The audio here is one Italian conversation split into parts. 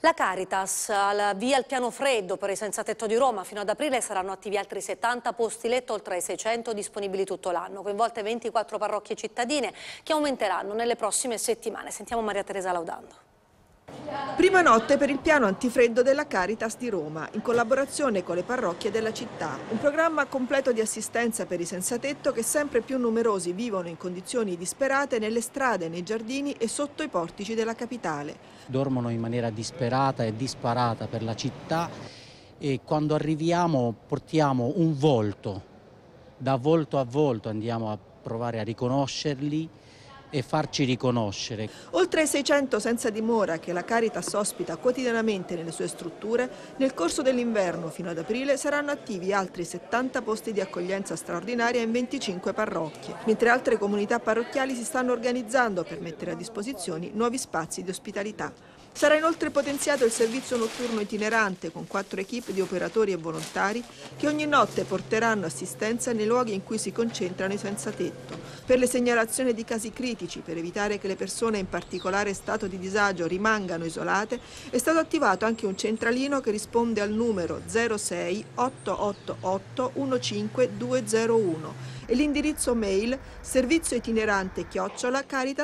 La Caritas via il piano freddo per i senza tetto di Roma. Fino ad aprile saranno attivi altri 70 posti letto, oltre ai 600 disponibili tutto l'anno, coinvolte 24 parrocchie cittadine che aumenteranno nelle prossime settimane. Sentiamo Maria Teresa Laudando. Prima notte per il piano antifreddo della Caritas di Roma, in collaborazione con le parrocchie della città. Un programma completo di assistenza per i senzatetto che sempre più numerosi vivono in condizioni disperate nelle strade, nei giardini e sotto i portici della capitale. Dormono in maniera disperata e disparata per la città e quando arriviamo portiamo un volto, da volto a volto andiamo a provare a riconoscerli e farci riconoscere. Oltre ai 600 senza dimora che la Caritas ospita quotidianamente nelle sue strutture, nel corso dell'inverno fino ad aprile saranno attivi altri 70 posti di accoglienza straordinaria in 25 parrocchie, mentre altre comunità parrocchiali si stanno organizzando per mettere a disposizione nuovi spazi di ospitalità. Sarà inoltre potenziato il servizio notturno itinerante con 4 equip di operatori e volontari che ogni notte porteranno assistenza nei luoghi in cui si concentrano i senza tetto. Per le segnalazioni di casi critici, per evitare che le persone in particolare stato di disagio rimangano isolate, è stato attivato anche un centralino che risponde al numero 06 888 15201 e l'indirizzo mail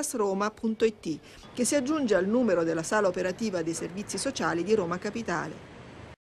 servizioitinerante@caritasroma.it che si aggiunge al numero della sala operativa dei servizi sociali di Roma Capitale.